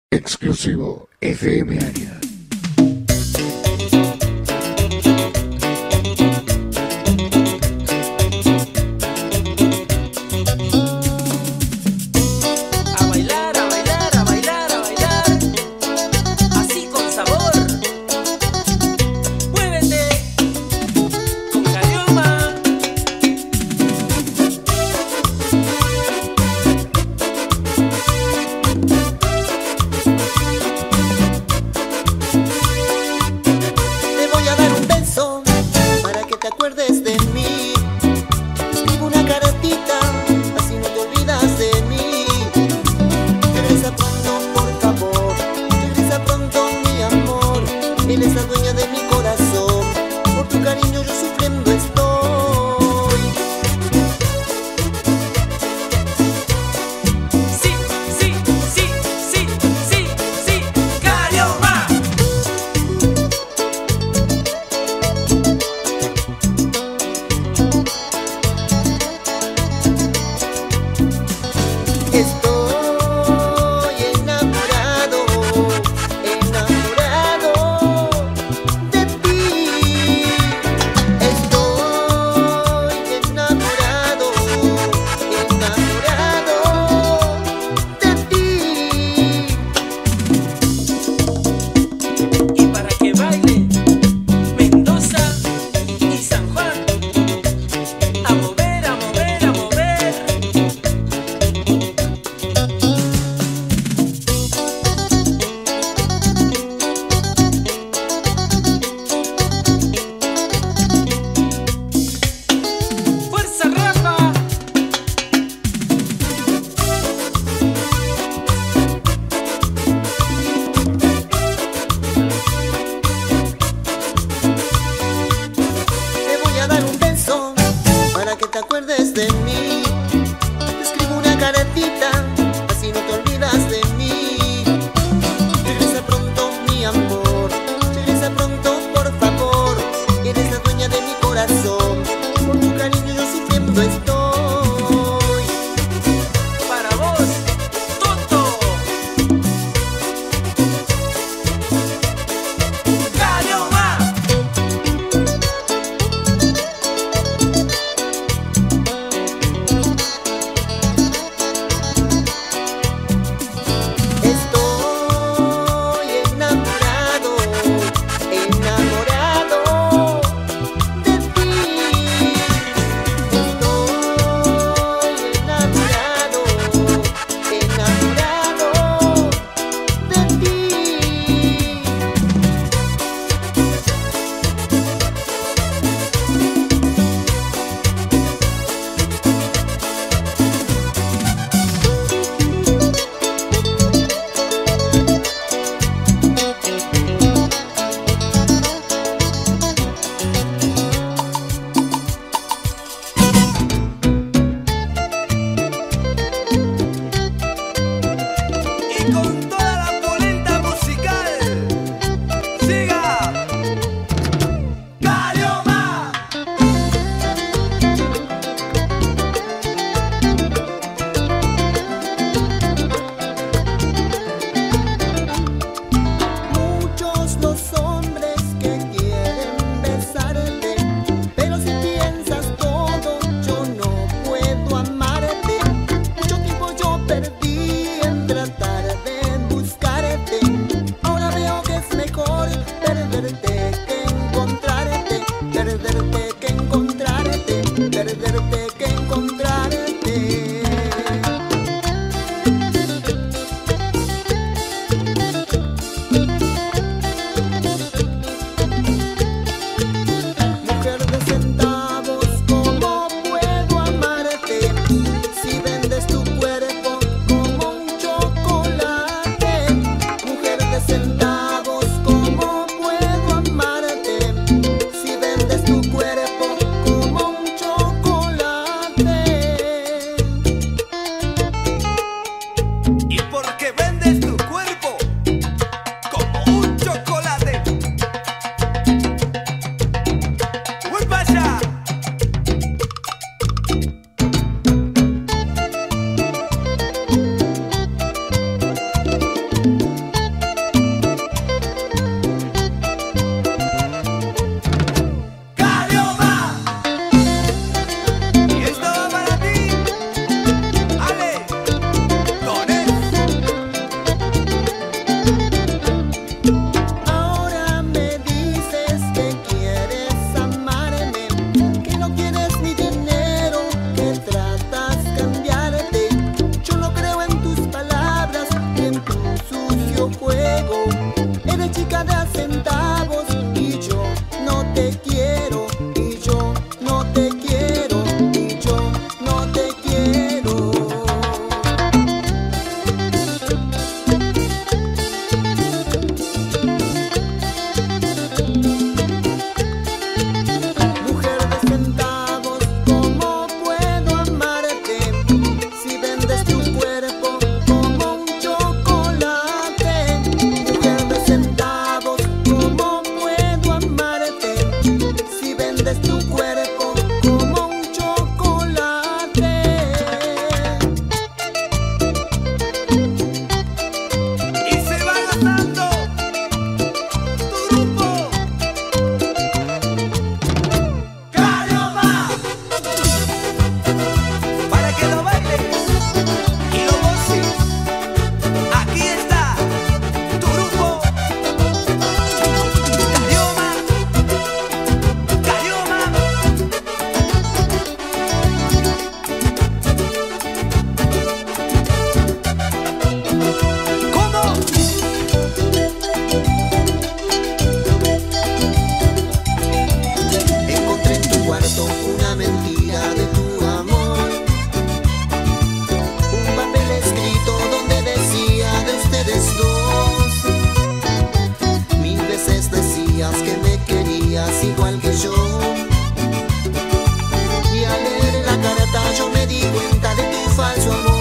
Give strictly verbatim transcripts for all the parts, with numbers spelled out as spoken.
Exclusivo F M Área. A bailar, a bailar, a bailar, a bailar, así con sabor. Muévete con Calioma. decías que me querías igual que yo. Y al leer la carta yo me di cuenta de tu falso amor.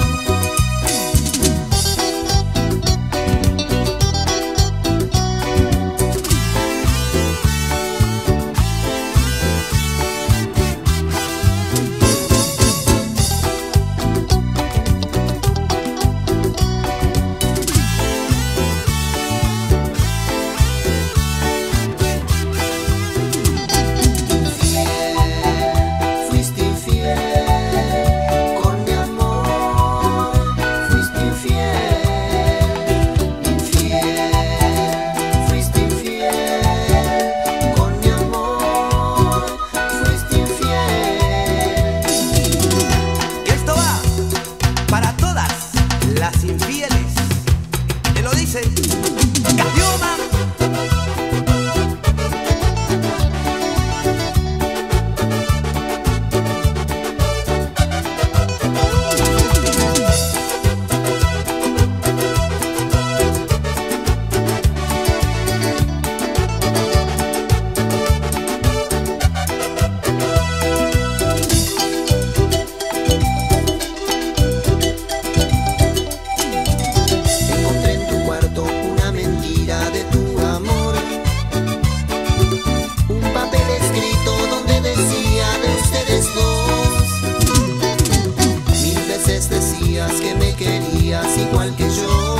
Que me querías igual que yo.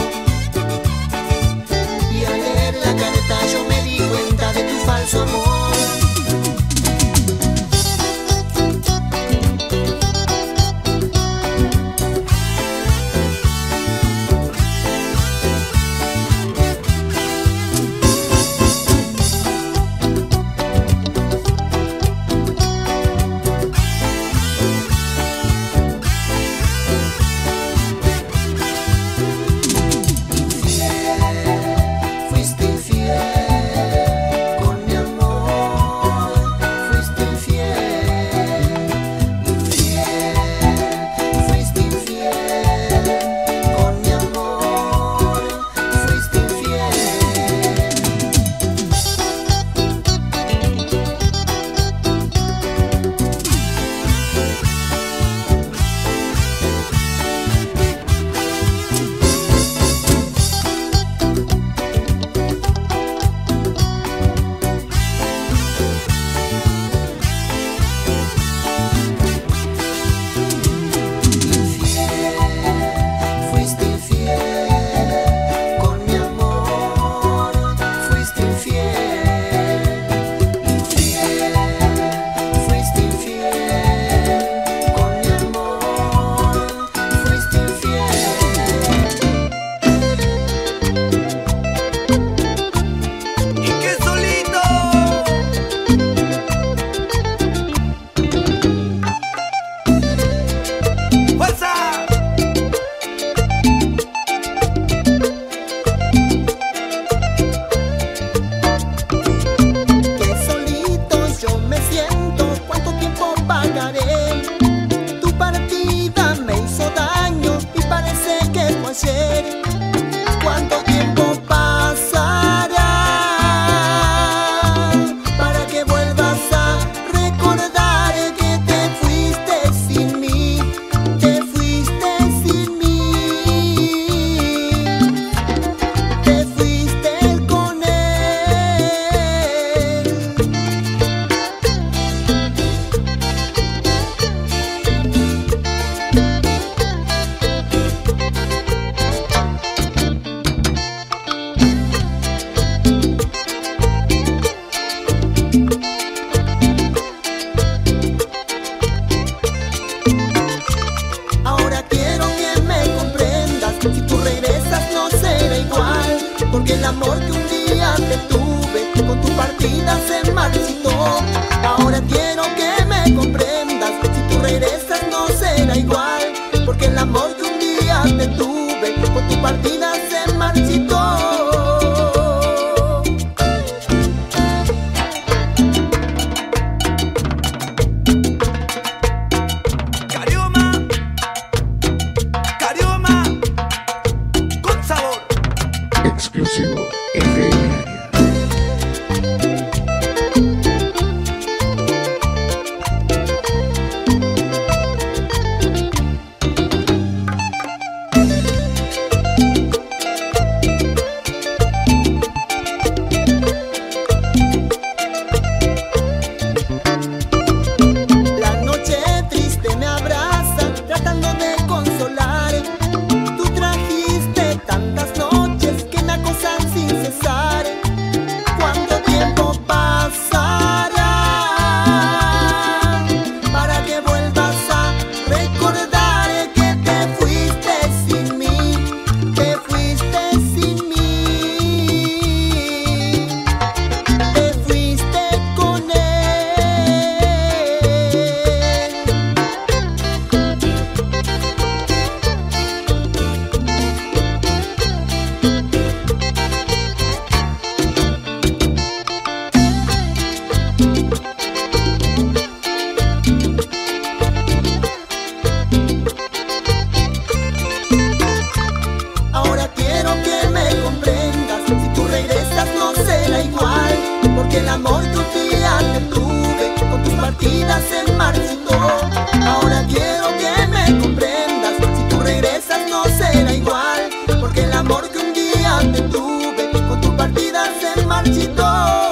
Y al leer la carta yo me di cuenta de tu falso amor. ¿Cuánto tiempo pasará para que vuelvas a recordar que te fuiste sin mí? Te fuiste sin mí, te fuiste con él. Porque el amor que un día te tuve con tu partida se marchitó. Ahora quiero que me comprendas, si tú regresas no será igual. Porque el amor que un día te tuve con tu partida se marchitó. Exclusivo F M Área. te tuve, con tu partida se marchitó.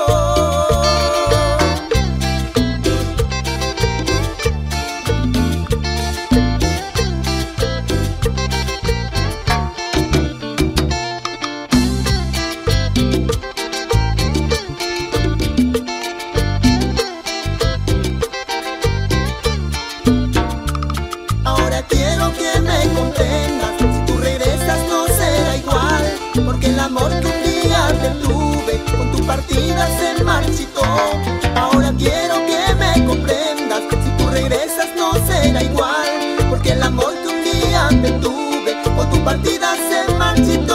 Ahora quiero que me comprendas, si tú regresas no será igual, porque el amor que un día te tuve, con tu partida se marchitó. Ahora quiero que me comprendas, si tú regresas no será igual, porque el amor que un día te tuve, con tu partida se marchitó.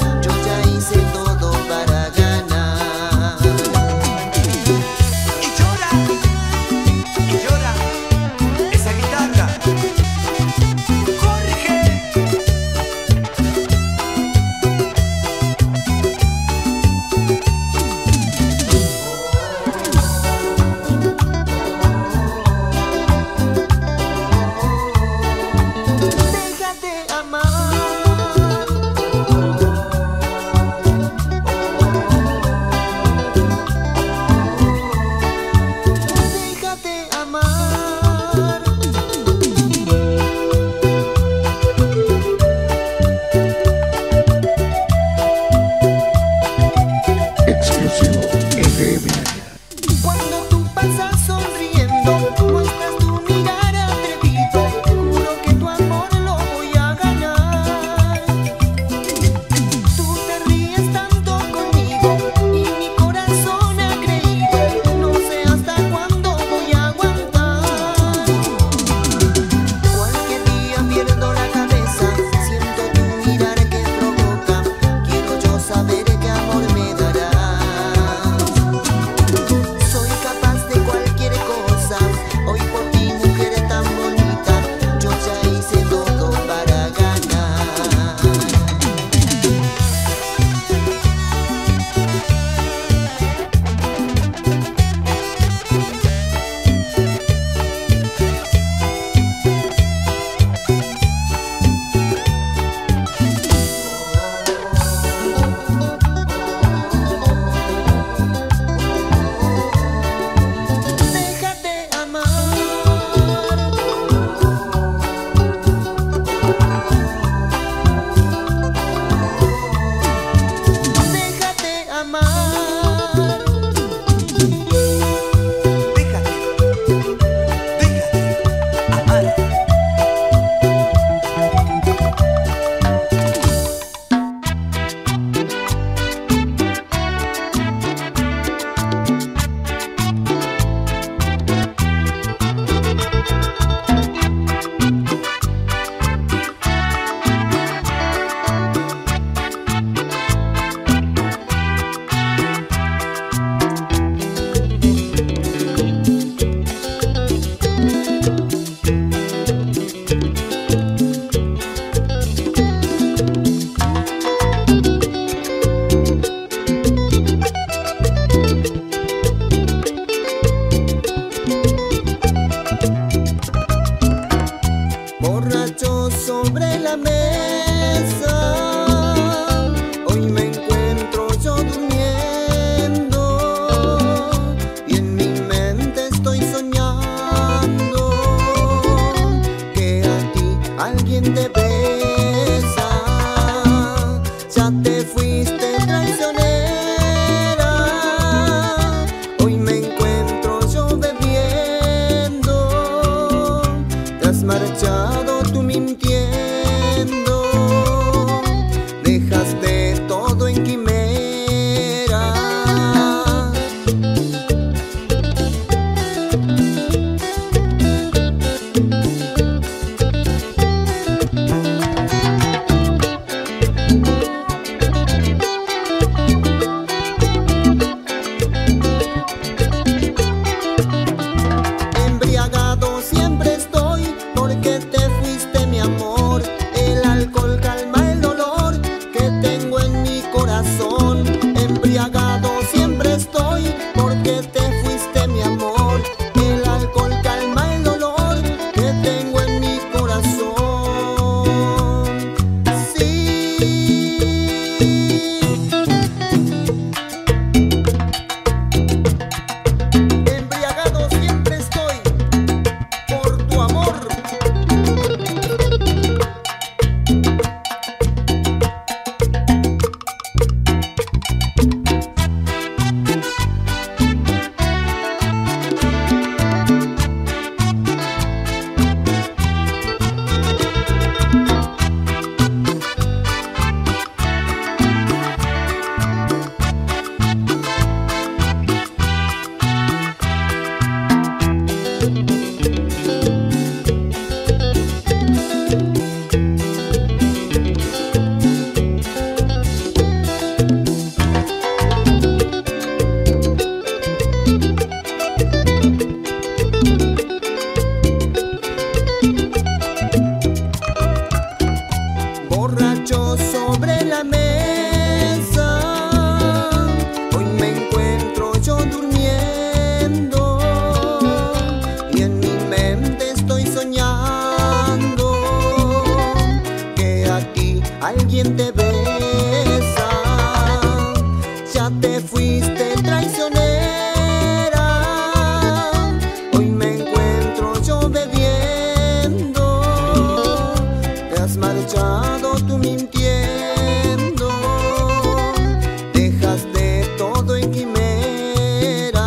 Y yo alguien te besa. Ya te fuiste traicionera, hoy me encuentro yo bebiendo. Te has marchado tú mintiendo, dejaste todo en quimera. Embriagado siempre estoy porque te fuiste, mi amor. El alcohol calma el dolor que tengo en mi corazón. Embriagado siempre estoy porque te fuiste, mi amor. El alcohol calma el dolor que tengo en mi corazón. Sí. Embriagado siempre estoy por tu amor. Borracho sobre la mesa, hoy me encuentro yo durmiendo y en mi mente estoy soñando que a ti alguien te besa. Ya te fuiste traicionera, hoy me encuentro yo bebiendo. Te has marchado tú mintiendo, dejaste todo en quimera.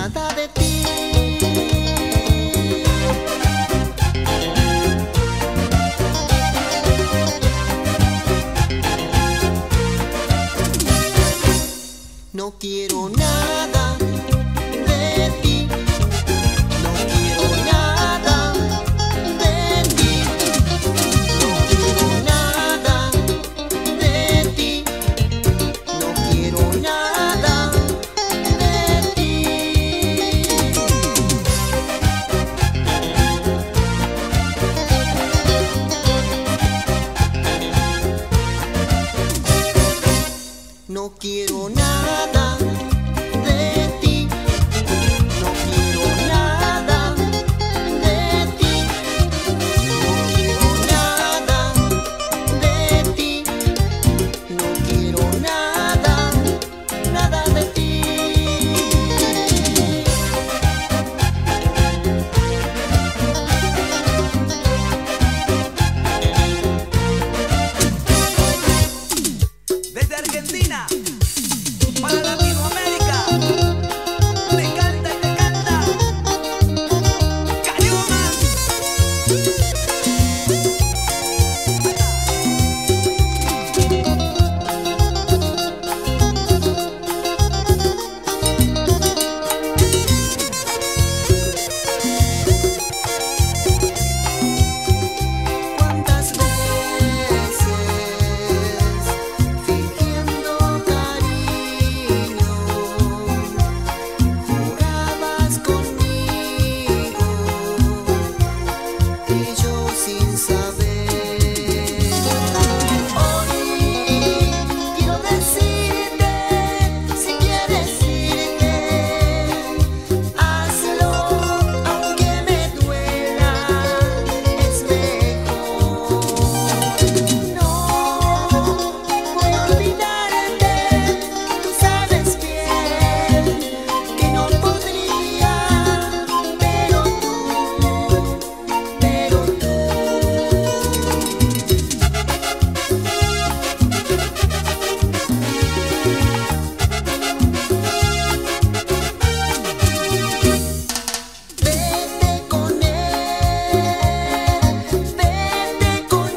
nada de ti. No quiero nada de ti. No quiero nada de ti. No quiero nada de ti. No quiero nada de ti. No quiero nada de ti. No quiero nada de ti. No quiero nada de ti. No quiero nada, nada de ti. Desde Argentina para Latinoamérica, te canta y te canta Carioma. ¿Cuántas veces fingiendo cariño jugabas conmigo y yo sin saber? Hoy quiero decirte, si quieres irte, hazlo, aunque me duela, es mejor. No voy a olvidarte, tú sabes bien que no podría, pero tú, pero tú. Vete con él, vete con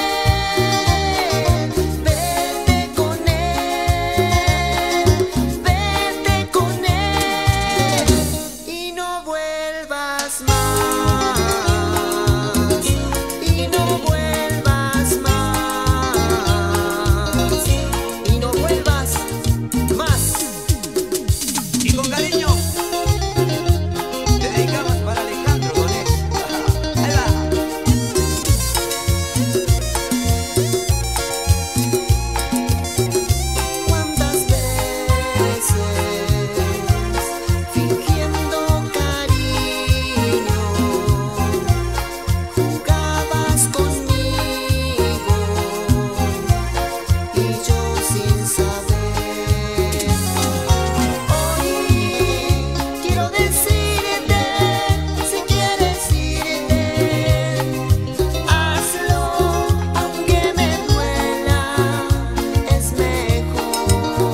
él, vete con él, vete con él y no vuelvas más, y no vuelvas más, y no vuelvas más. Y con cariño te dedicamos para Alejandro Donés. Ahí va. ¿Cuántas veces fingiendo cariño jugabas conmigo y yo sin saber? Hoy quiero decirte, si quieres irte, hazlo, aunque me duela, es mejor.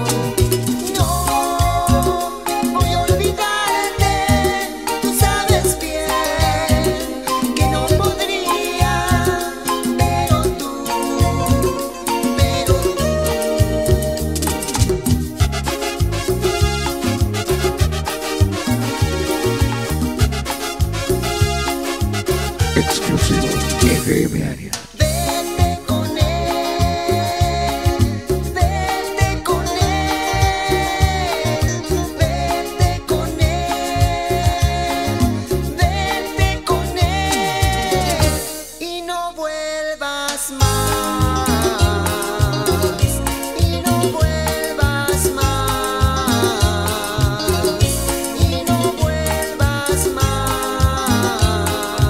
No voy a olvidarte, tú sabes bien que no podría, pero tú, pero tú. Exclusivo F M Área. Vete con él, vete con él, vete con él, vete con él y no vuelvas más, y no vuelvas más, y no vuelvas más.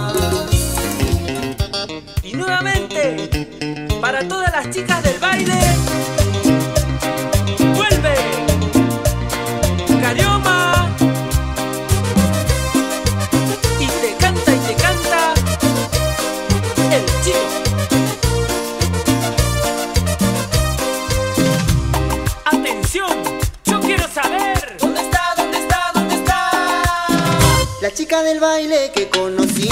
Y nuevamente para todas las chicas del baile, vuelve Carioma y te canta y te canta el chico. Atención, yo quiero saber ¿dónde está, dónde está, dónde está La chica del baile que conocí,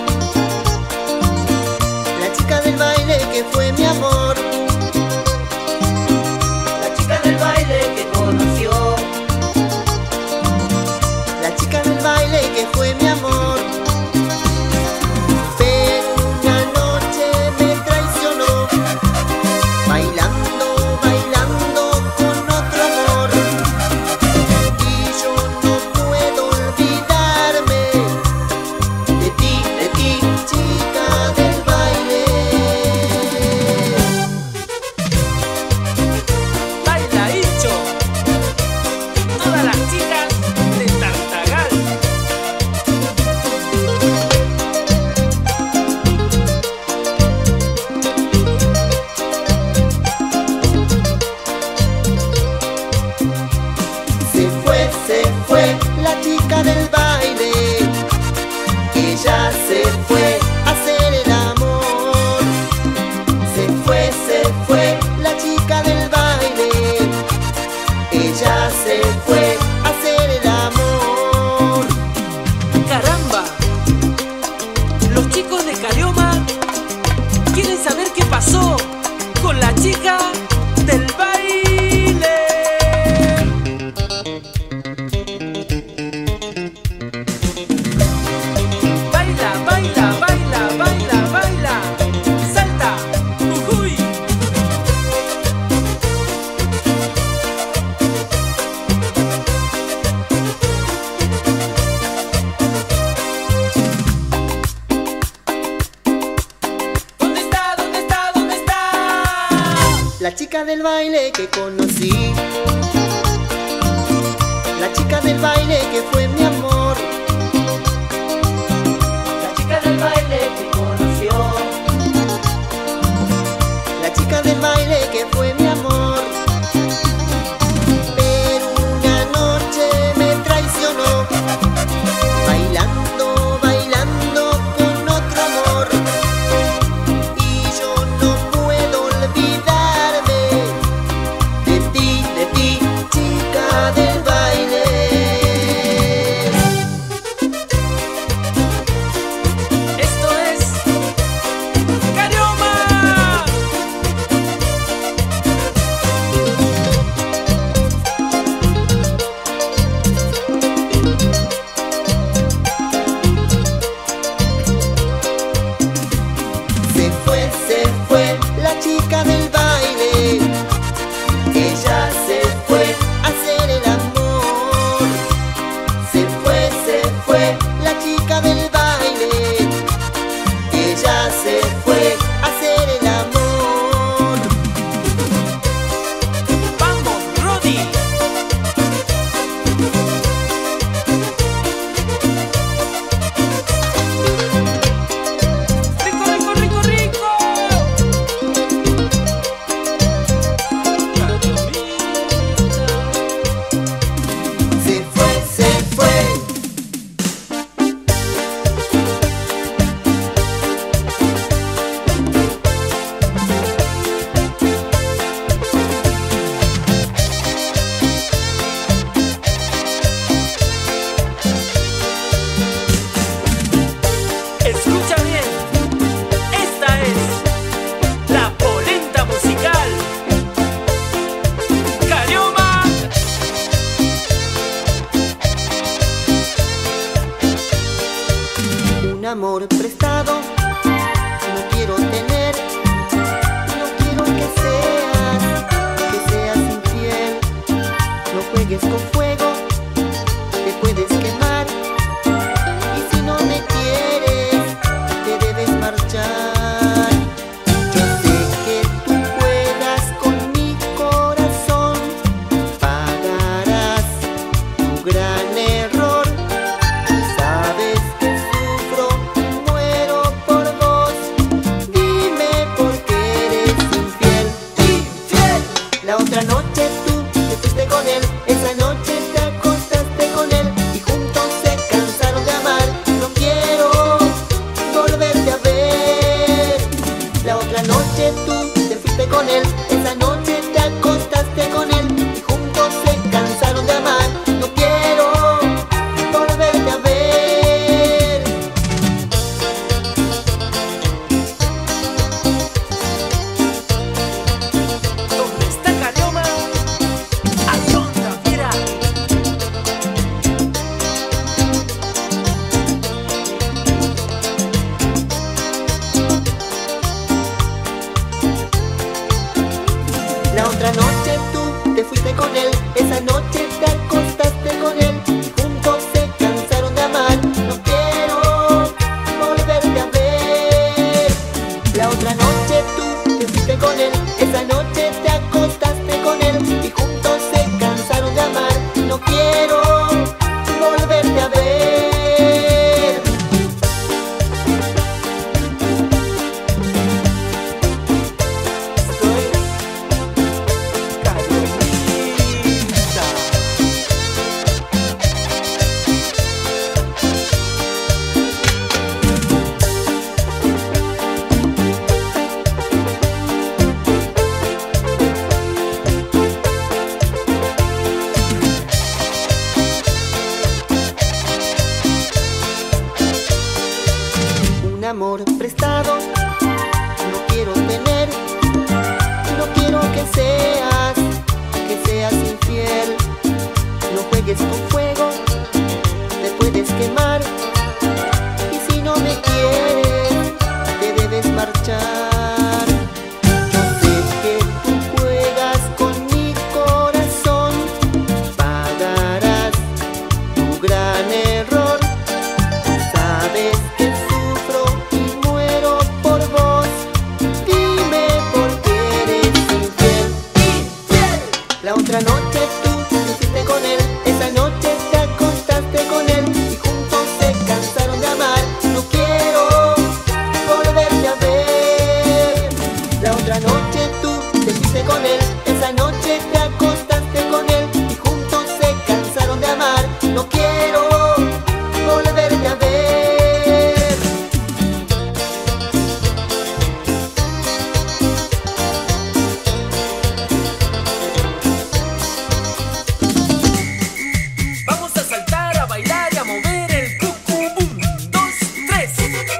la chica del baile que fue mi amor, La chica del baile que conoció, la chica del baile que fue mi amor. Pero una noche me traicionó, bailando, bailando con otro amor. Y yo no puedo olvidarme de ti, de ti, chica del baile. baila Icho, todas las chicas de Tartagal. Se fue, se fue la chica del baile, ella se fue a hacer el amor. Se fue, se fue la chica del baile, ella se fue a hacer el amor. Caramba, los chicos de Carioma quieren saber qué pasó con la chica del baile. Baila, baila, baila, baila, baila. Salta, ujuy. ¿Dónde está? ¿Dónde está? ¿Dónde está? La chica del baile que conocí, la chica del baile que fue mi amor, La chica del baile que conoció, la chica del baile que fue mi amor. Pero una noche me traicionó, bailando, bailando con otro amor. Y yo no puedo olvidarme de ti, de ti, chica del baile. esto es Carioma. Se fue, se fue la chica del baile, ella se fue a hacer el amor. Se fue, se fue la chica del baile, ella se fue a hacer el amor. Vamos, Rodi. Rico, rico, rico, rico. Cariomita. Se fue, se fue. Escucha bien, esta es la polenta musical. Carioma. Un amor prestado no quiero tener, no quiero que seas, que seas infiel. No juegues con fuego, te puedes quemar. Y si no me quieres, te debes marchar. Yo sé que tú juegas con mi corazón, pagarás tu gran error. Sabes que sufro y muero por vos. Dime por qué eres infiel, infiel. La otra noche tú te fuiste con él, esa noche te acordás. amor prestado, no quiero tener, no quiero que seas, que seas infiel. No juegues con fuego, te puedes quemar, y si no me quieres, te debes marchar. Yo sé que tú juegas con mi corazón, pagarás tu gran error. Sabes que sufro y muero por vos, dime por qué eres infiel. Infiel. La otra noche tú te fuiste con él, esa noche te acostaste con él y juntos se cansaron de amar. No quiero volverte a ver. La otra noche tú te fuiste con él, esa noche te acostaste con él y juntos se cansaron de amar. No quiero volverte a ver. Vamos a saltar, a bailar y a mover el cucú. Un, dos, tres.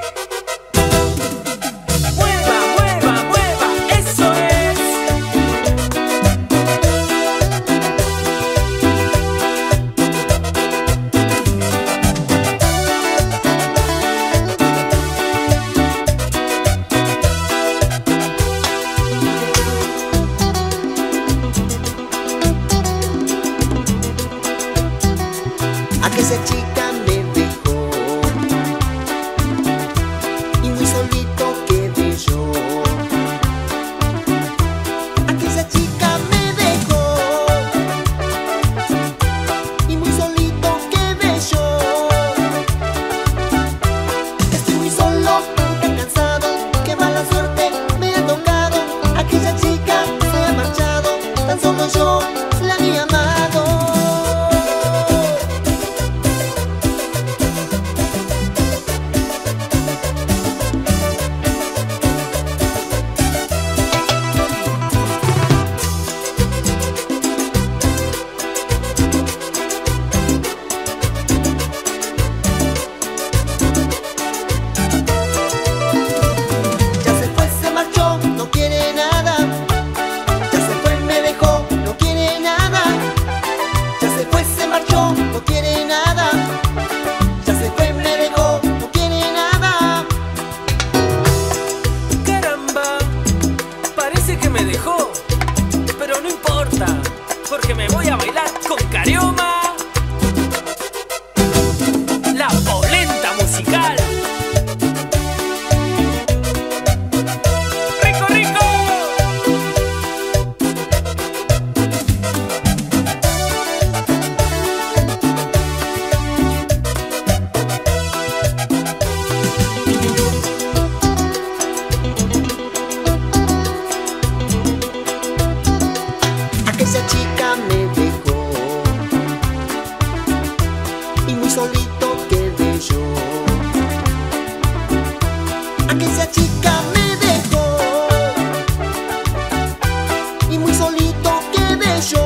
Mueva, mueva, mueva, eso es. Aquella chica me dejó y muy solito quedé yo. Aquella chica me dejó y muy solito quedé yo. Estoy muy solo, tan cansado, qué mala suerte me ha tocado. Aquella chica se ha marchado, tan solo yo la había amado. Ya se fue, se marchó, no quiere nada. Ya se fue, me dejó, no quiere nada. Ya se fue, se marchó, no quiere nada. Ya se fue, me dejó, no quiere nada. Caramba, parece que me dejó, pero no importa, porque me voy a bailar con Carioma, la polenta musical. ¡Rico, rico! Aquella chica me dejó y muy solito quedé yo. Aquella chica me dejó y muy solito quedé yo.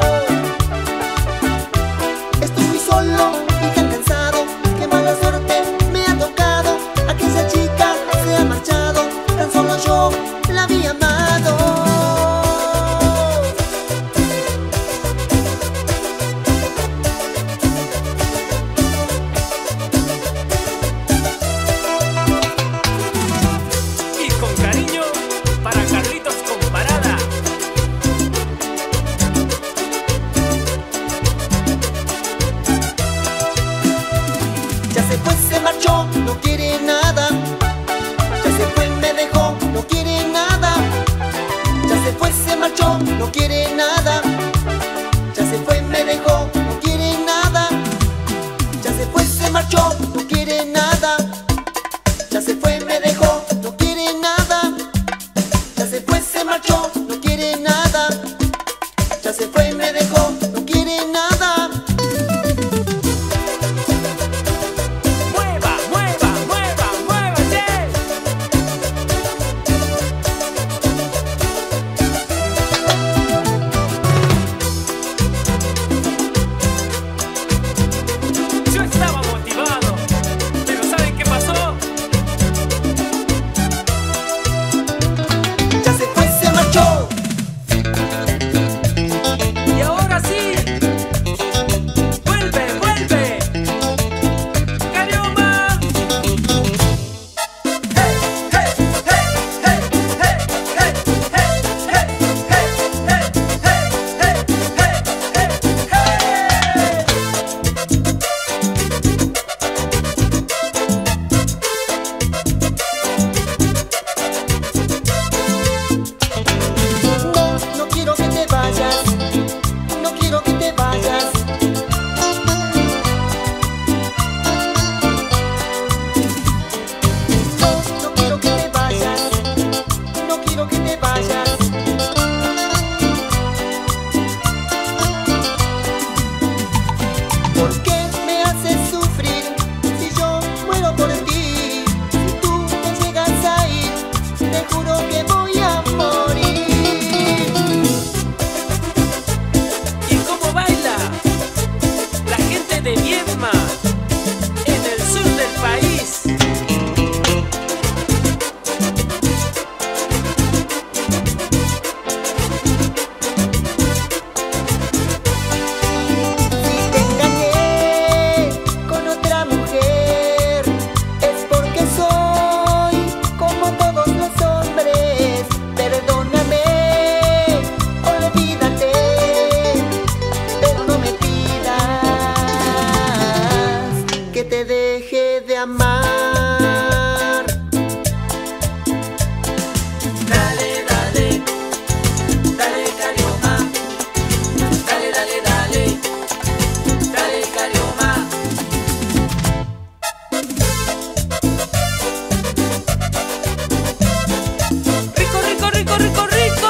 Estoy muy solo y tan cansado, qué mala suerte me ha tocado. Aquella chica se ha marchado, tan solo yo la había amado. Y con cariño para Carlitos Comparada. Ya se fue, se marchó, no quiere nada. Ya se fue, me dejó, no quiere nada. Ya se fue, se marchó, no quiere nada. Ya se fue, me dejó, no quiere nada. Ya se fue, se marchó, no quiere nada. Ya se fue, me dejó, no quiere nada. Ya se fue, se marchó, no quiere nada. Ya se fue, me dejó, no quiere nada. Mueva, mueva, mueva, muévase. de amar. Dale, dale, dale Carioma, dale, dale, dale, dale Carioma. Rico, rico, rico, rico, rico.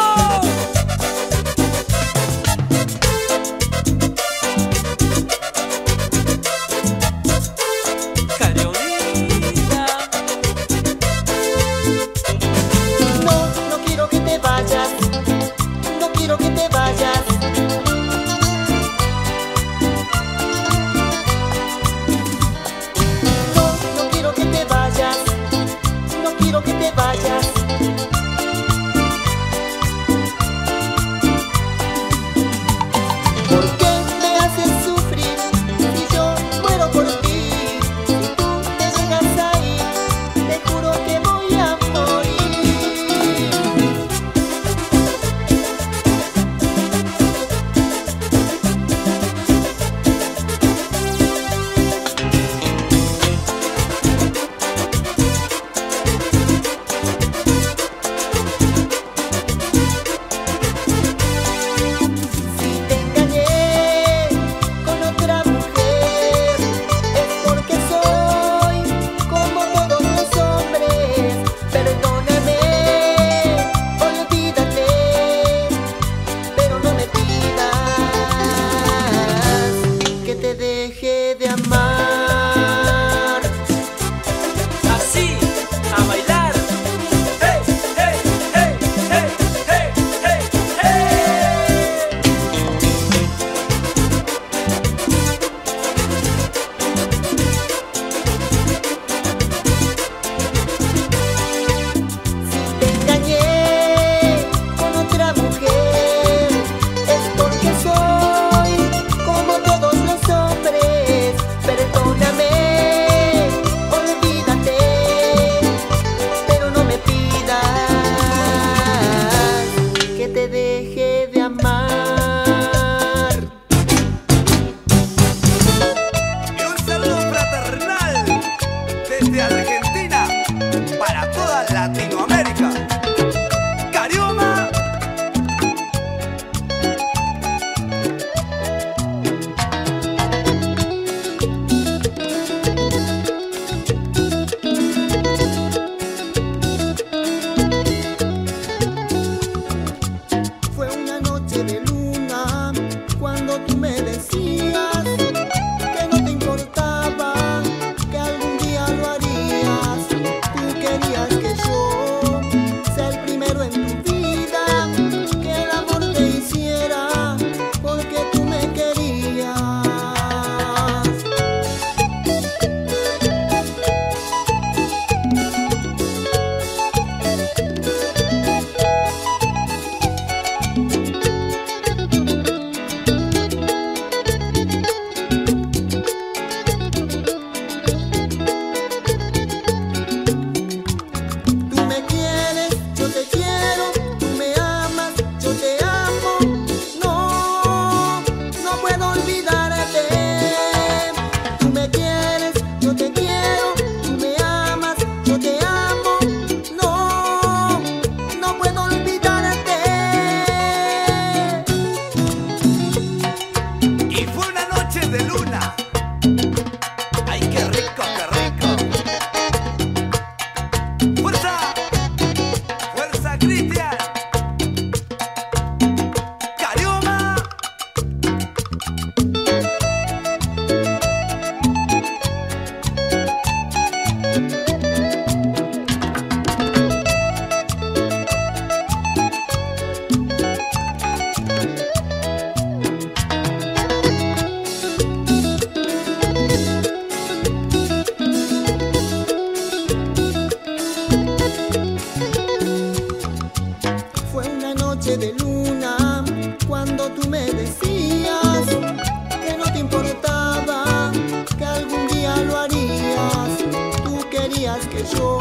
De luna, cuando tú me decías que no te importaba, que algún día lo harías. Tú querías que yo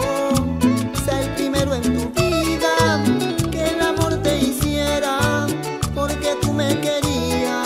sea el primero en tu vida, que el amor te hiciera porque tú me querías.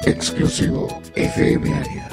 Exclusivo F M Área.